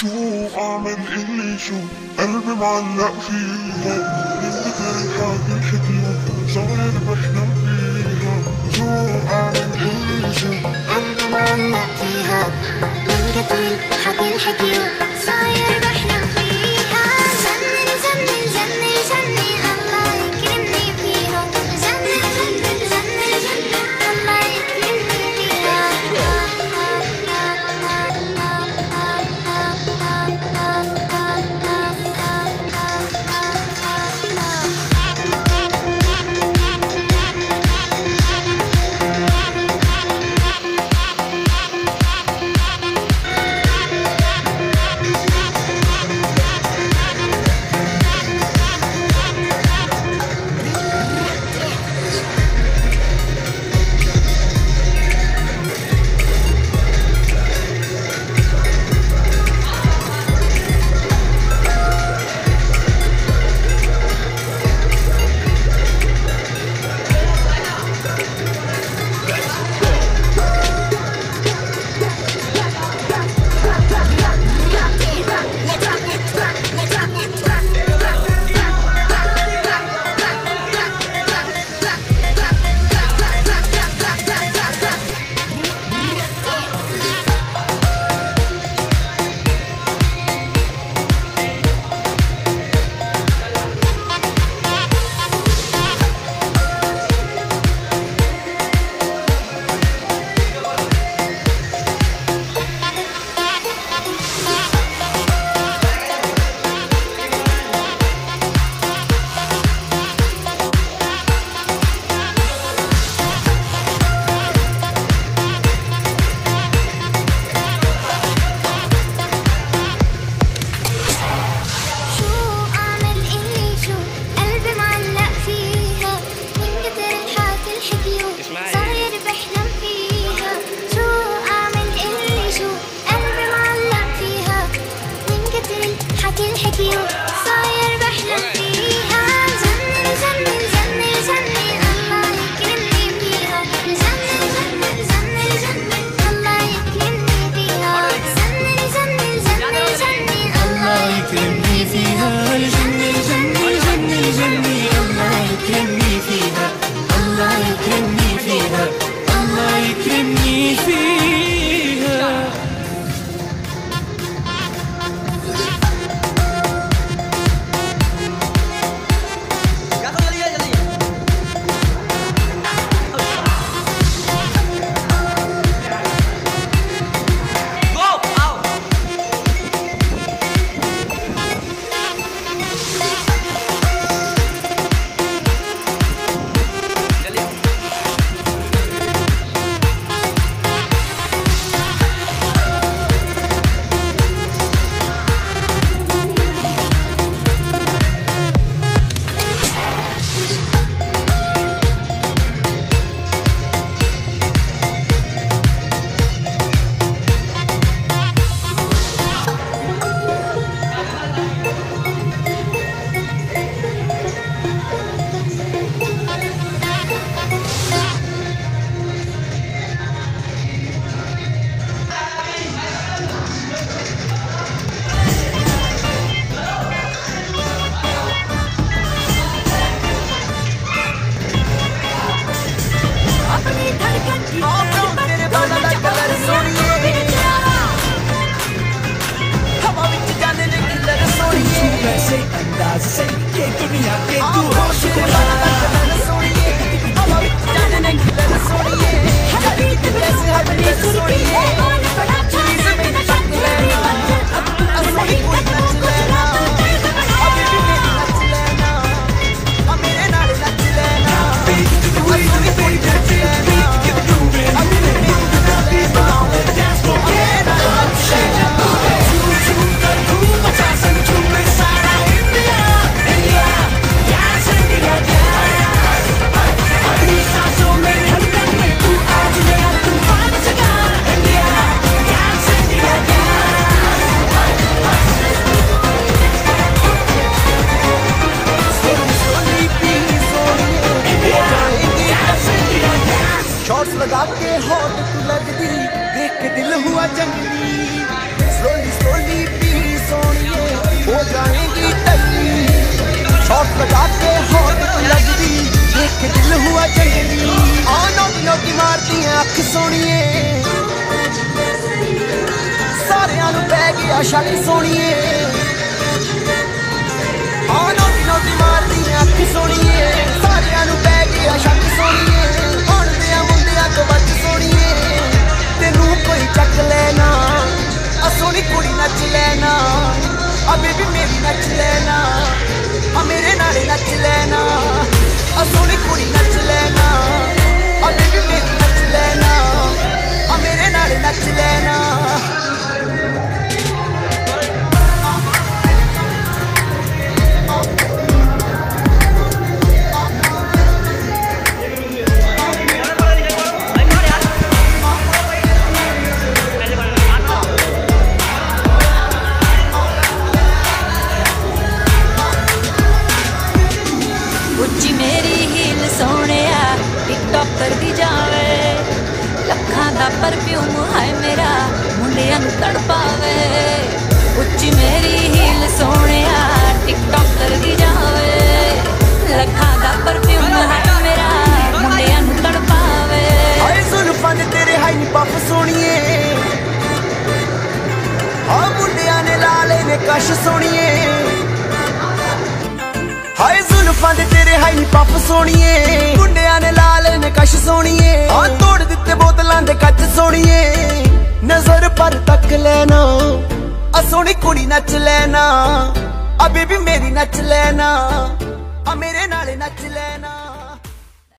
شو أعمل اللي شو قلبي معلق فيها من كتر الحكي الحكيو صاير بحلم فيها شو أعمل اللي شو قلبي معلق فيها من كتر الحكي الحكيو صاير بحلم فيها جنن جنن جنن جنن الله يكرمني فيها جنن جنن جنن جنن الله يكرمني فيها लगा के होठ तू लगदी देख के दिल हुआ जंगली स्लोली स्लोली शॉट लगा के हॉट लगदी देख के दिल हुआ जंगली आ नोटी नोटी मारती है अख सोनिए सारियां नूं पै गया शक सोनिए आ नोटी नोटी मारती है अख सोनिए सारियां नूं पै गया शक सोनिए हुण दियां मुंडियां तो बच सोनिए तेनू कोई चक लेना आ सोनी कुड़ी नच लेना आ बेबी मेरी नच लेना आ मेरे नाल नच लेना आ सोनी कुड़ी नच लेना आ बेबी मेरी नच लेना आ मेरे नाल नच लेना उच्ची मेरी हील सोनिया टिकटॉक कर दी जावे लखां दा परफ्यूम है मेरा मुंडियां नूं तड़पावे उच्ची मेरी हील सोनिया टिकटॉक कर दी जावे लखां दा परफ्यूम है मेरा मुंडियां नूं तड़पावे हाय जुल्फां दे तेरे हाई नी पफ सोनिए आ मुंडियां ने लाले ने कश सोनिए हाय जुल्फां दे तेरे हाई नी पफ सोनिए मुंडियां ने लाल ने कश सोनिए आ तोड़ दिते बोतलां दे कच सोनिए नजर पर तक लेना आ सोनी कुड़ी नच लेना आ बेबी मेरी नच लेना आ मेरे नाल नच लेना।